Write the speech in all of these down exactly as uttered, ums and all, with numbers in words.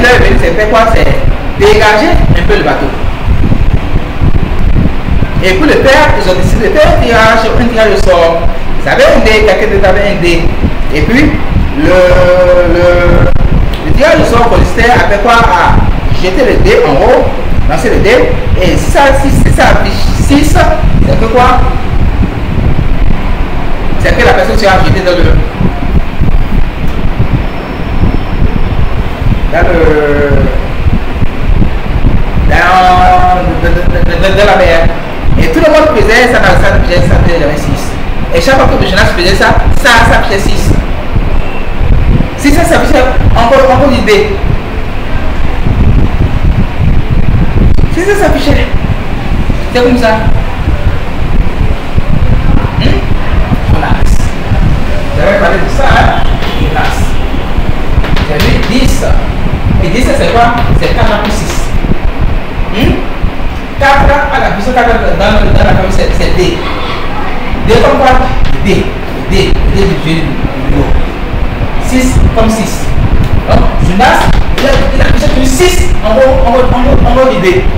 est venu, c'est fait quoi? C'est dégager un peu le bateau. Et pour le faire, ils ont décidé de faire un tirage, un tirage au sort. Ils avaient un dé, quelqu'un d'autre avait un dé. Et puis, le, le, le tirage au sort consistait à faire quoi? À jeter le dé en haut, lancer le dé. Et si ça, si, si ça affiche six, c'est que quoi? C'est que la personne sera jetée dans le. Dans le. Dans, dans, dans, dans la mer. Et tout le monde faisait ça, ça faisait ça, faisait six. Et chaque fois que le jeunesse faisait ça, ça, ça faisait six. Si ça, ça faisait encore, encore l'idée. Si ça s'affichait, c'est comme ça. Hum? Relax. J'avais parlé de ça, hein? Relax. J'avais dix. Et dix, c'est quoi? C'est quatre à plus six. Hum? quatre à la puissance quatre dans, dans la famille, c'est D. D comme quoi? D. D. D du jeu du lot. six comme six. Donc, Jonas, il a, il a puissance de six en haut, en haut, en haut, en haut du D.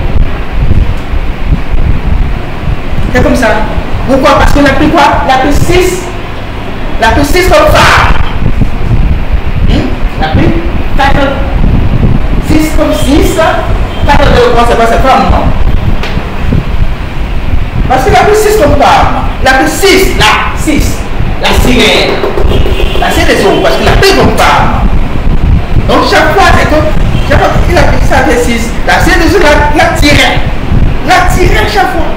C'est comme ça. Pourquoi? Parce qu'il a pris quoi? Il a pris six. Il a pris six comme ça. Hum? Il a pris quatre. six comme six. quatre de quoi? C'est pas cette femme, non? Parce qu'il a pris six comme femme. Il a pris six, là, six. La sirène. La sirène des eaux, parce qu'il a pris comme femme. Donc chaque fois, c'est que, chaque fois qu'il a pris ça, fait six. La sirène des eaux, la, la tirée. La tirée chaque fois.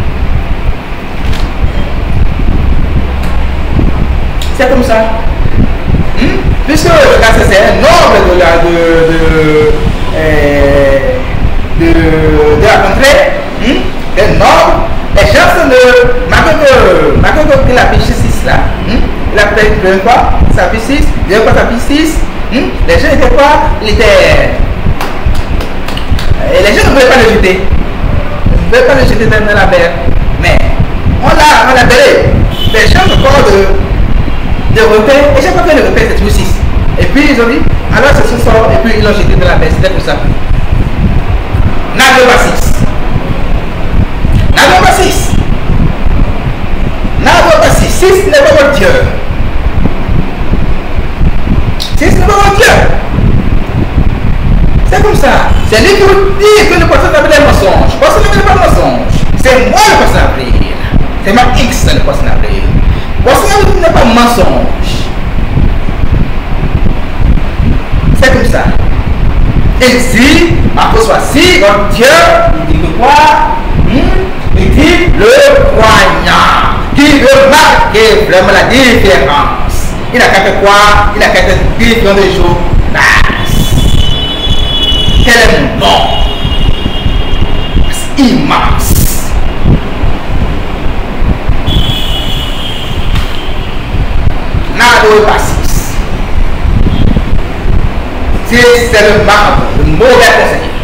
C'est comme ça. Hmm? Puisque là, c'est un nombre de la, de, de, euh, de, de la contrée. Hmm? Un nombre. Les gens sont de. Malgré qu'il a pris six là, hmm? Il a pris quoi? Ça fait six, deuxième fois ça fait six. Hmm? Les gens étaient quoi? Ils étaient. Et les gens ne pouvaient pas le jeter. Ils ne pouvaient pas le jeter dans la mer. Mais on l'a, on l'a belé. Les gens ont encore de, de repères. Et chaque fois que le repère, c'est toujours six. Et puis ils ont dit, alors c'est ce sort. Et puis ils l'ont jeté dans la mer. C'était pour ça. Nage pas six. Nage pas six. Nage pas six. six n'est pas votre Dieu. six n'est pas votre Dieu. C'est comme ça. C'est lui qui vous dit que le poisson d'avril est mensonge. Le poisson d'avril n'est pas mensonge. C'est moi le poisson d'avril. C'est ma X le poisson d'avril. Le poisson d'avril n'est pas mensonge. C'est comme ça. Et si, à cause voici, votre Dieu, il dit que quoi? Hmm? Il dit le croyant qui veut marquer vraiment la différence. Il a qu'à faire quoi? Il a qu'à faire différents de jours. Quel est mon nom? C'est immense. Nado pas six. Si c'est le marbre, le mauvais conseil.